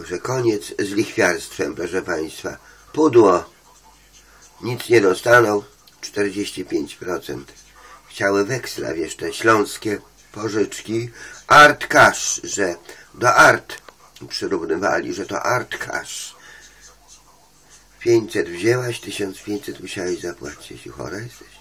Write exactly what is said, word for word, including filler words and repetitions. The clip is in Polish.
Także koniec z lichwiarstwem, proszę Państwa. Pudło. Nic nie dostaną. czterdzieści pięć procent. Chciały weksla, wiesz, te śląskie pożyczki. Art cash, że do art przyrównywali, że to art cash. pięćset wzięłaś, tysiąc pięćset musiałeś zapłacić. Jeśli chora jesteś.